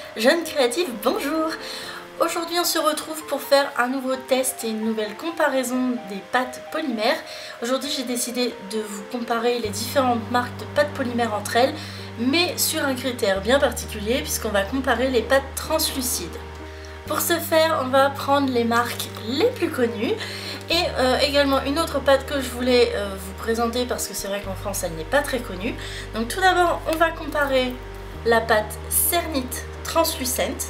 Jeunes créatives, bonjour! Aujourd'hui on se retrouve pour faire un nouveau test et une nouvelle comparaison des pâtes polymères. Aujourd'hui j'ai décidé de vous comparer les différentes marques de pâtes polymères entre elles, mais sur un critère bien particulier puisqu'on va comparer les pâtes translucides. Pour ce faire, on va prendre les marques les plus connues et également une autre pâte que je voulais vous présenter parce que c'est vrai qu'en France elle n'est pas très connue. Donc tout d'abord on va comparer la pâte Cernit translucente,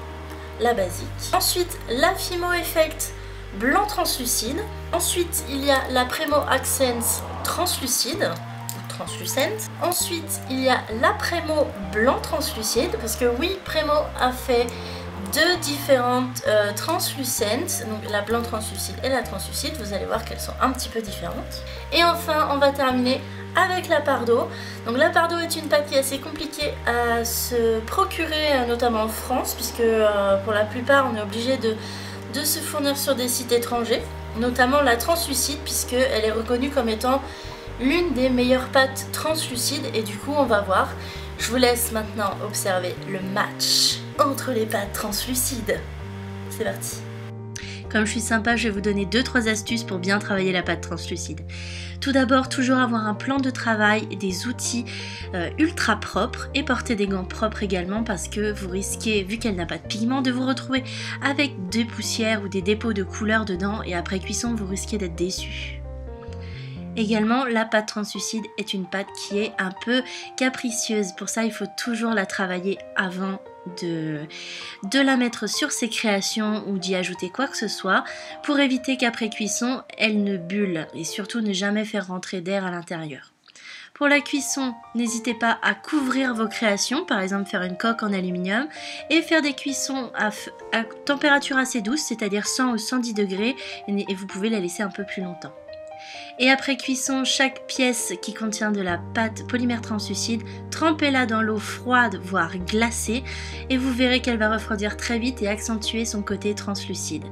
la basique. Ensuite la Fimo Effect blanc translucide. Ensuite il y a la Premo Accents translucide ou translucente. Ensuite il y a la Premo blanc translucide parce que oui, Premo a fait deux différentes translucentes, donc la blanc translucide et la translucide. Vous allez voir qu'elles sont un petit peu différentes. Et enfin on va terminer avec la Pardo. Donc la Pardo est une pâte qui est assez compliquée à se procurer, notamment en France, puisque pour la plupart on est obligé de se fournir sur des sites étrangers, notamment la translucide, puisqu'elle est reconnue comme étant l'une des meilleures pâtes translucides. Et du coup on va voir. Je vous laisse maintenant observer le match entre les pâtes translucides. C'est parti. Comme je suis sympa, je vais vous donner 2-3 astuces pour bien travailler la pâte translucide. Tout d'abord, toujours avoir un plan de travail, des outils ultra propres et porter des gants propres également parce que vous risquez, vu qu'elle n'a pas de pigment, de vous retrouver avec des poussières ou des dépôts de couleur dedans et après cuisson, vous risquez d'être déçu. Également, la pâte translucide est une pâte qui est un peu capricieuse. Pour ça, il faut toujours la travailler avant de la mettre sur ses créations ou d'y ajouter quoi que ce soit pour éviter qu'après cuisson, elle ne bulle et surtout ne jamais faire rentrer d'air à l'intérieur. Pour la cuisson, n'hésitez pas à couvrir vos créations, par exemple faire une coque en aluminium et faire des cuissons à température assez douce, c'est-à-dire 100 ou 110 degrés et vous pouvez la laisser un peu plus longtemps. Et après cuisson, chaque pièce qui contient de la pâte polymère translucide, trempez-la dans l'eau froide voire glacée et vous verrez qu'elle va refroidir très vite et accentuer son côté translucide.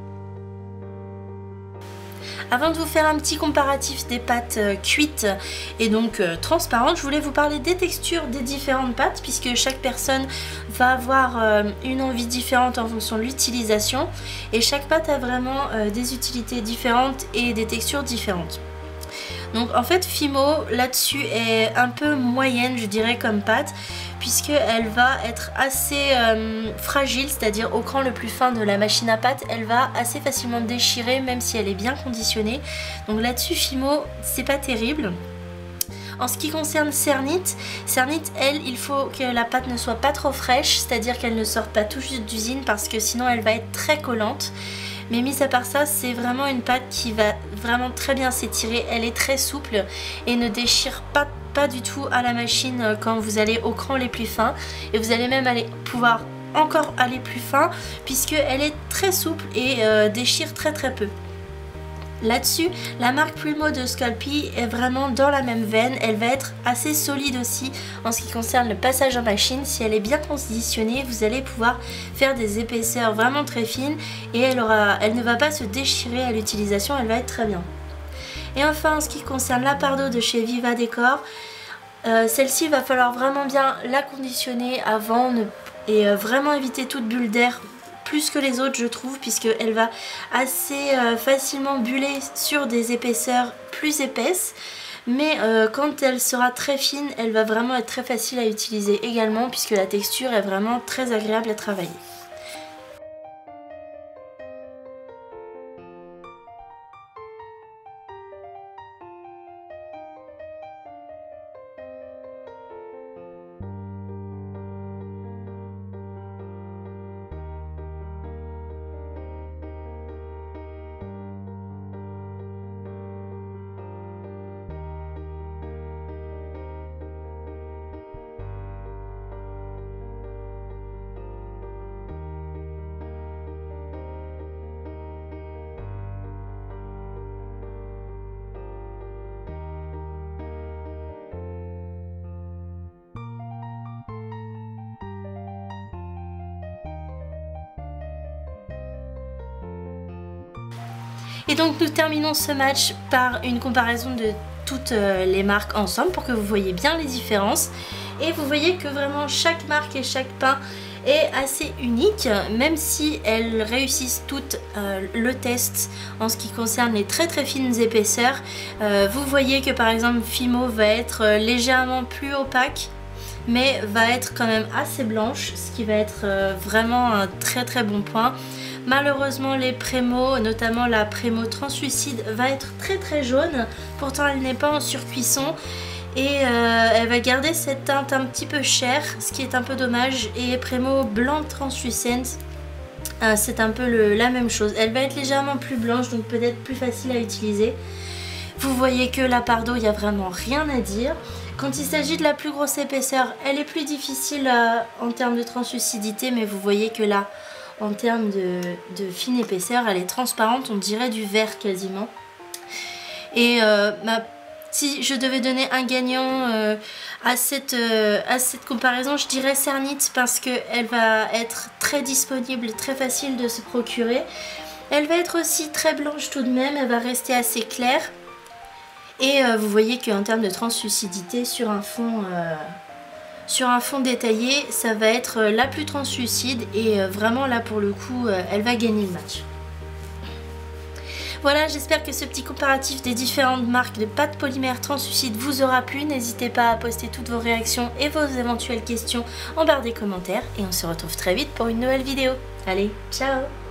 Avant de vous faire un petit comparatif des pâtes cuites et donc transparentes, je voulais vous parler des textures des différentes pâtes puisque chaque personne va avoir une envie différente en fonction de l'utilisation et chaque pâte a vraiment des utilités différentes et des textures différentes. Donc en fait Fimo là-dessus est un peu moyenne, je dirais, comme pâte puisqu'elle va être assez fragile, c'est-à-dire au cran le plus fin de la machine à pâte elle va assez facilement déchirer même si elle est bien conditionnée. Donc là-dessus Fimo c'est pas terrible. En ce qui concerne Cernit, elle, il faut que la pâte ne soit pas trop fraîche, c'est-à-dire qu'elle ne sorte pas tout juste d'usine parce que sinon elle va être très collante. Mais mis à part ça, c'est vraiment une pâte qui va vraiment très bien s'étirer. Elle est très souple et ne déchire pas du tout à la machine quand vous allez au cran les plus fins. Et vous allez même pouvoir encore aller plus fin puisqu'elle est très souple et déchire très peu. Là-dessus, la marque Primo de Sculpey est vraiment dans la même veine. Elle va être assez solide aussi en ce qui concerne le passage en machine. Si elle est bien conditionnée, vous allez pouvoir faire des épaisseurs vraiment très fines et elle ne va pas se déchirer à l'utilisation, elle va être très bien. Et enfin, en ce qui concerne la Pardo de chez Viva Décor, celle-ci, il va falloir vraiment bien la conditionner avant et vraiment éviter toute bulle d'air. Plus que les autres je trouve puisqu'elle va assez facilement buller sur des épaisseurs plus épaisses mais quand elle sera très fine elle va vraiment être très facile à utiliser également puisque la texture est vraiment très agréable à travailler. Et donc nous terminons ce match par une comparaison de toutes les marques ensemble pour que vous voyez bien les différences. Et vous voyez que vraiment chaque marque et chaque pain est assez unique, même si elles réussissent toutes le test en ce qui concerne les très fines épaisseurs. Vous voyez que par exemple Fimo va être légèrement plus opaque, mais va être quand même assez blanche, ce qui va être vraiment un très bon point. Malheureusement les Prémo, notamment la Prémo translucide, va être très jaune, pourtant elle n'est pas en surcuisson et elle va garder cette teinte un petit peu chère, ce qui est un peu dommage. Et Prémo blanc translucente, c'est un peu la même chose, elle va être légèrement plus blanche, donc peut-être plus facile à utiliser. Vous voyez que la Pardo, il n'y a vraiment rien à dire. Quand il s'agit de la plus grosse épaisseur, elle est plus difficile en termes de translucidité, mais vous voyez que là, en termes de fine épaisseur, elle est transparente, on dirait du verre quasiment. Et si je devais donner un gagnant à cette comparaison, je dirais Cernit, parce qu'elle va être très disponible, très facile de se procurer. Elle va être aussi très blanche tout de même, elle va rester assez claire. Et vous voyez qu'en termes de translucidité, sur un fond détaillé, ça va être la plus translucide et vraiment là pour le coup, elle va gagner le match. Voilà, j'espère que ce petit comparatif des différentes marques de pâtes polymères translucides vous aura plu. N'hésitez pas à poster toutes vos réactions et vos éventuelles questions en barre des commentaires. Et on se retrouve très vite pour une nouvelle vidéo. Allez, ciao!